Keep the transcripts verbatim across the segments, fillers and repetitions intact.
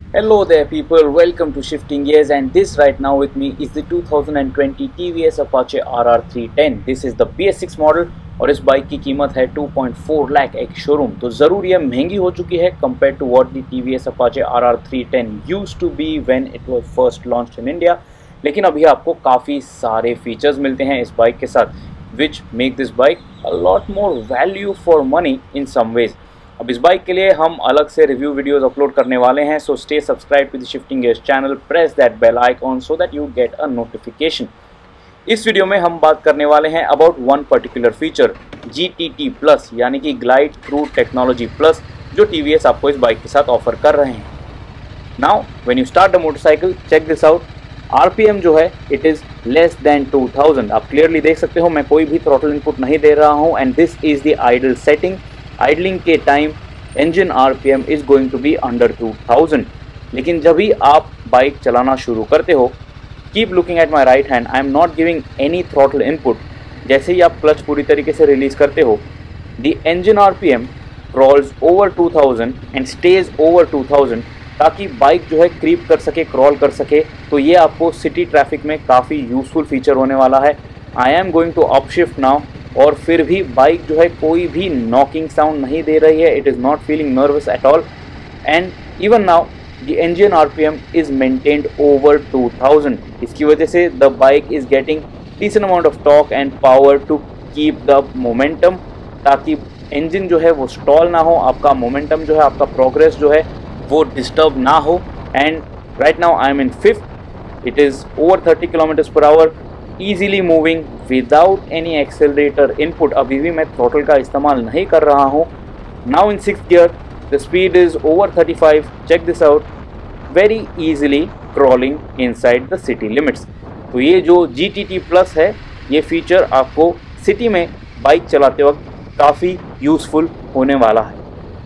Hello there people, welcome to Shifting Gears, and this right now with me is the two thousand twenty T V S Apache R R three ten. This is the B S six model और इस bike की कीमत है two point four lakh एक showroom. तो ज़रूर ये महंगी हो चुकी है compare to what the T V S Apache R R three ten used to be when it was first launched in India। लेकिन अभी आपको काफ़ी सारे फीचर्स मिलते हैं इस बाइक के साथ which make this bike a lot more value for money in some ways। अब इस बाइक के लिए हम अलग से रिव्यू वीडियोस अपलोड करने वाले हैं, so stay subscribe to the shifting gears channel, press that bell icon so that you get a notification. इस वीडियो में हम बात करने वाले हैं about one particular feature G T T plus, यानी कि ग्लाइड थ्रू टेक्नोलॉजी प्लस, जो T V S आपको इस बाइक के साथ ऑफर कर रहे हैं। Now when you start the motorcycle, check this out. RPM जो है it is less than two thousand. आप क्लियरली देख सकते हो, मैं कोई भी थ्रॉटल इनपुट नहीं दे रहा हूँ, and this is the idle setting. Idling के time engine RPM is going to be under two thousand. लेकिन जब भी आप बाइक चलाना शुरू करते हो, keep looking at my right hand, I am not giving any throttle input. जैसे ही आप क्लच पूरी तरीके से रिलीज करते हो, the engine RPM crawls over two thousand and stays over two thousand, ताकि बाइक जो है क्रीप कर सके, क्रॉल कर सके। तो ये आपको सिटी ट्रैफिक में काफ़ी यूजफुल फीचर होने वाला है। I am going to upshift now, और फिर भी बाइक जो है कोई भी नॉकिंग साउंड नहीं दे रही है। It is not feeling nervous at all, and even now the engine RPM is maintained over two thousand. इसकी वजह से the bike is getting decent amount of torque and power to keep the momentum, ताकि engine जो है वो stall ना हो, आपका मोमेंटम जो है, आपका प्रोग्रेस जो है वो डिस्टर्ब ना हो। And right now I am in fifth, it is over thirty kilometres per hour, easily moving without any accelerator input. अभी भी मैं थ्रॉटल का इस्तेमाल नहीं कर रहा हूँ। Now in six gear the speed is over thirty five. Check this out, very easily crawling inside the city limits. तो ये जो G T T प्लस है, ये फीचर आपको सिटी में बाइक चलाते वक्त काफ़ी यूज़फुल होने वाला है।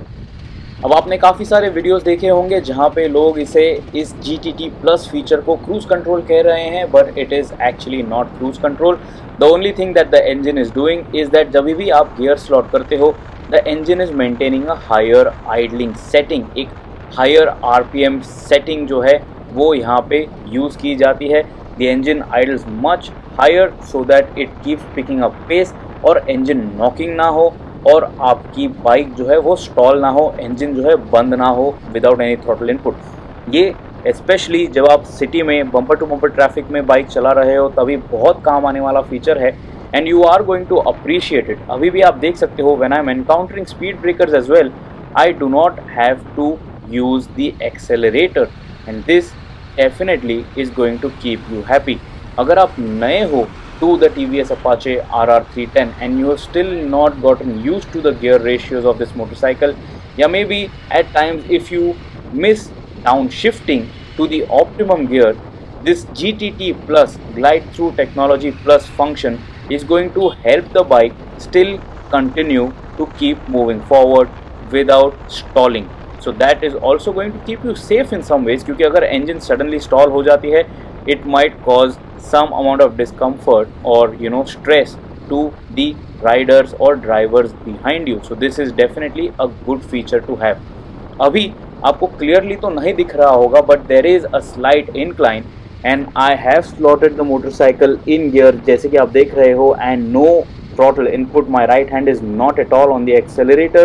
अब आपने काफ़ी सारे वीडियोस देखे होंगे जहाँ पे लोग इसे इस G T T plus feature को क्रूज कंट्रोल कह रहे हैं, but it is actually not cruise control. The only thing that the engine is doing is that जब भी आप गियर स्लॉट करते हो, the engine is maintaining a higher idling setting. एक हायर आरपीएम सेटिंग जो है वो यहाँ पे यूज़ की जाती है। The engine idles much higher so that it keeps picking up pace, और इंजन नॉकिंग ना हो, और आपकी बाइक जो है वो स्टॉल ना हो, इंजन जो है बंद ना हो विदाउट एनी थ्रॉटल इनपुट। ये स्पेशली जब आप सिटी में बम्पर टू बम्पर ट्रैफिक में बाइक चला रहे हो तभी बहुत काम आने वाला फीचर है, and you are going to appreciate it. अभी भी आप देख सकते हो, when I am encountering speed breakers as well, I do not have to use the accelerator, and this definitely is going to keep you happy. अगर आप नए हो to the T V S Apache R R three ten and you have still not gotten used to the gear ratios of this motorcycle, yeah, maybe at times if you miss downshifting to the optimum gear, this G T T plus glide through technology plus function is going to help the bike still continue to keep moving forward without stalling. So that is also going to keep you safe in some ways, क्योंकि अगर engine suddenly stall हो जाती है, it might cause some amount of discomfort or you know stress to the riders or drivers behind you. So this is definitely a good feature to have. अभी आपको clearly तो नहीं दिख रहा होगा, but there is a slight incline and I have slotted the motorcycle in gear जैसे कि आप देख रहे हो, and no throttle input. My right hand is not at all on the accelerator,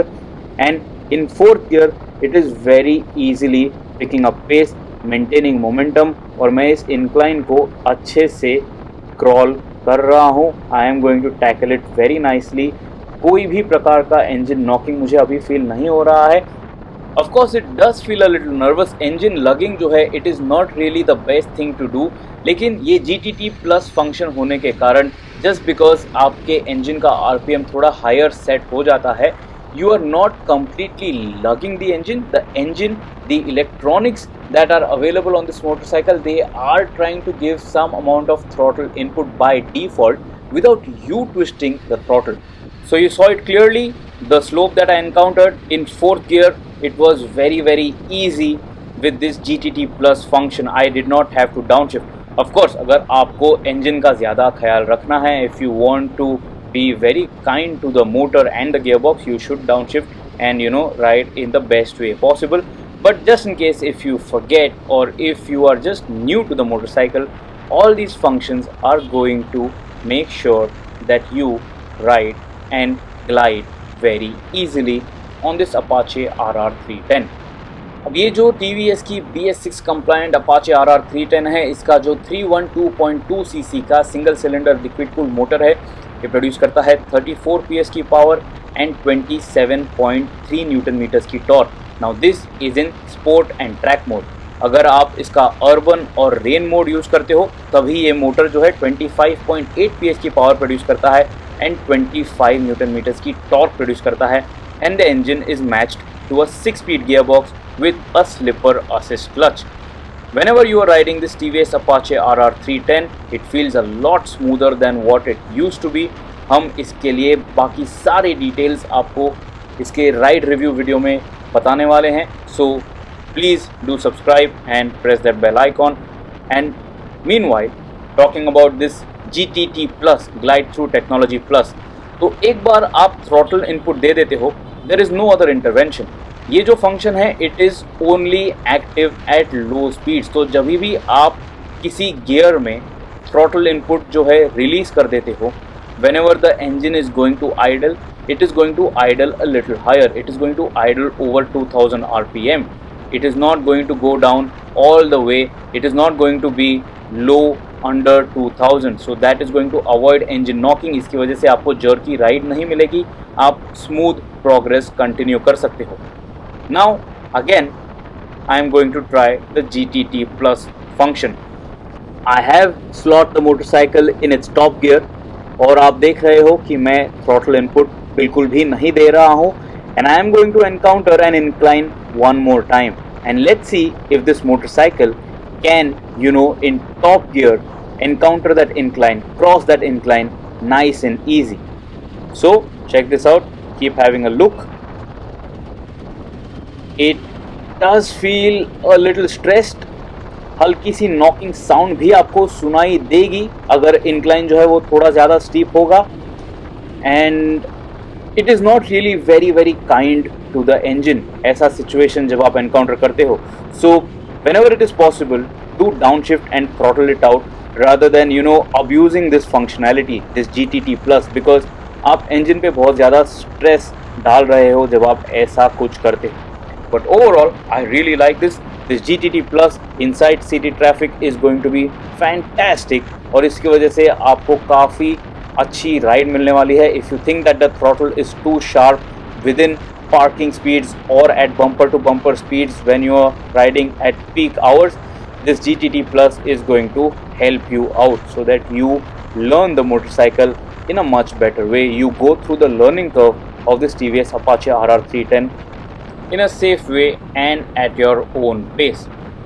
and in fourth gear it is very easily picking up pace, maintaining momentum, और मैं इस incline को अच्छे से क्रॉल कर रहा हूँ। I am going to tackle it very nicely. कोई भी प्रकार का इंजन नॉकिंग मुझे अभी फील नहीं हो रहा है। Of course it does feel a little nervous. Engine lugging जो है it is not really the best thing to do, लेकिन ये G T T plus function होने के कारण, जस्ट बिकॉज आपके इंजन का आरपीएम थोड़ा हायर सेट हो जाता है, you are not completely lugging the engine. The engine, the electronics that are available on this motorcycle, they are trying to give some amount of throttle input by default without you twisting the throttle. So you saw it clearly, the slope that I encountered in fourth gear, it was very very easy with this G T T plus function. I did not have to downshift. Of course, अगर आपको engine का ज़्यादा ख्याल रखना है, if you want to be very kind to the motor and the gearbox, you should downshift and you know ride in the best way possible. But just in case if you forget or if you are just new to the motorcycle, all these functions are going to make sure that you ride and glide very easily on this Apache R R three ten. अब ये जो T V S की B S six compliant Apache R R three ten है, इसका जो three one two point two C C का single cylinder liquid cooled motor है, ये प्रोड्यूस करता है थर्टी फोर पी एस की power and twenty seven point three newton metres की torque. Now this is in sport and track mode. अगर आप इसका अर्बन और रेन मोड यूज़ करते हो तभी ये मोटर जो है twenty five point eight P S की पावर प्रोड्यूस करता है and twenty five newton metres की टॉर्क प्रोड्यूस करता है. And the engine is matched to a six speed gear box with a slipper assist clutch. Whenever you are riding this T V S Apache R R three ten, it feels a lot smoother than what it used to be. हम इसके लिए बाकी सारे details आपको इसके ride review video में बताने वाले हैं. So please do subscribe and press that bell icon. And meanwhile, talking about this G T T Plus Glide Through Technology Plus, तो एक बार आप throttle input दे देते हो, there is no other intervention. ये जो फंक्शन है it is only active at low speeds. तो जब भी आप किसी गियर में थ्रॉटल इनपुट जो है रिलीज कर देते हो, whenever the engine is going to idle, it is going to idle a little higher. It is going to idle over two thousand R P M. It is not going to go down all the way. It is not going to be low under two thousand. So that is going to avoid engine knocking. इसकी वजह से आपको jerky ride नहीं मिलेगी, आप smooth progress continue कर सकते हो. Now again I am going to try the G T T Plus function. I have slot the motorcycle in its top gear और आप देख रहे हो कि मैं throttle input बिल्कुल भी नहीं दे रहा हूँ. And I am going to encounter an incline one more time. And let's see if this motorcycle can, you know, in top gear encounter that incline, cross that incline nice and easy. So check this out. Keep having a look. It does feel a little stressed. हल्की सी knocking sound भी आपको सुनाई देगी अगर incline जो है वो थोड़ा ज़्यादा स्टीप होगा. And it is not really very very kind to the engine. ऐसा सिचुएशन जब आप एनकाउंटर करते हो, so whenever it is possible to downshift and throttle it out rather than you know abusing this functionality, this G T T Plus, because आप engine पे बहुत ज़्यादा stress डाल रहे हो जब आप ऐसा कुछ करते हो. But overall, I really like this. This G T T Plus inside city traffic is going to be fantastic. और इसकी वजह से आपको काफ़ी अच्छी राइड मिलने वाली है. If you think that the throttle is too sharp within parking speeds or at bumper to bumper speeds when you are riding at peak hours, this G T T Plus is going to help you out so that you learn the motorcycle in a much better way. You go through the learning curve of this T V S Apache R R three ten in a safe way and at your own pace.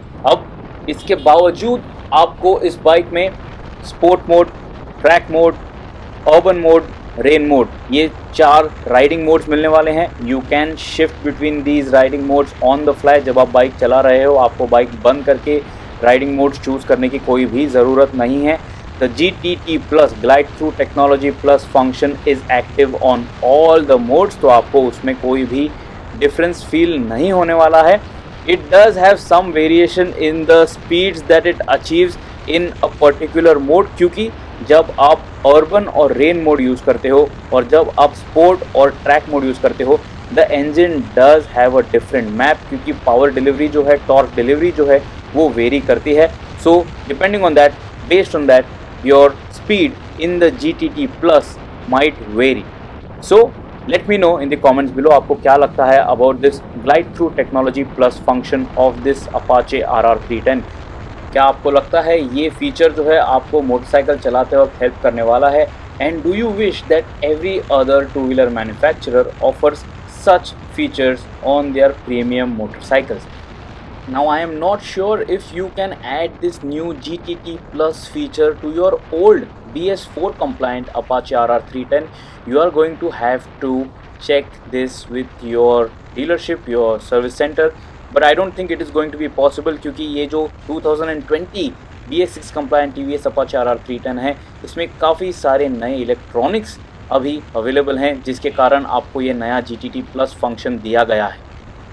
अब इसके बावजूद आपको इस bike में sport mode, track mode, urban mode, rain mode, ये चार riding modes मिलने वाले हैं. You can shift between these riding modes on the fly. जब आप बाइक चला रहे हो आपको बाइक बंद करके राइडिंग मोड्स चूज़ करने की कोई भी ज़रूरत नहीं है. The G T T Plus Glide Through Technology Plus function is active on all the modes. तो आपको उसमें कोई भी डिफरेंस फील नहीं होने वाला है. It does have some variation in the speeds that it achieves in a particular mode, क्योंकि जब आप अर्बन और रेन मोड यूज़ करते हो और जब आप स्पोर्ट और ट्रैक मोड यूज़ करते हो, the engine does have a different map, क्योंकि पावर डिलीवरी जो है, टॉर्क डिलीवरी जो है वो वेरी करती है. So depending on that, based on that, your speed in the G T T Plus might vary. So let me know in the comments below आपको क्या लगता है about this Glide Through Technology Plus function of this Apache R R three ten. क्या आपको लगता है ये feature जो है आपको मोटरसाइकिल चलाते वक्त हेल्प करने वाला है? And do you wish that every other two-wheeler manufacturer offers such features on their premium motorcycles? Now I am not sure if you can add this new G T T Plus feature to your old B S four compliant Apache R R three ten. You are going to have to check this with your dealership, your service center, but I don't think it is going to be possible क्योंकि ये जो twenty twenty B S six compliant T V S Apache R R three ten है, इसमें काफ़ी सारे नए electronics अभी available हैं जिसके कारण आपको ये नया G T T Plus function दिया गया है.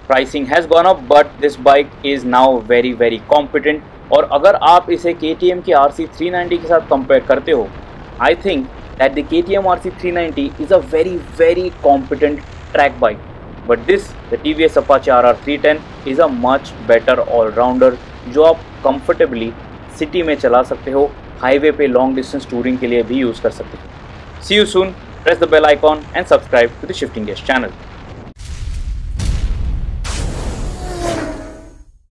Pricing has gone up but this bike is now very very competent. और अगर आप इसे के टी एम की आर सी थ्री नाइंटी के साथ कंपेयर करते हो, I think that the K T M R C three ninety is a very very competent track bike, but this the T V S Apache R R three ten is a much better allrounder जो आप comfortably city में चला सकते हो, highway पे long distance touring के लिए भी यूज़ कर सकते हो। See you soon, press the bell icon and subscribe to the shifting gears channel.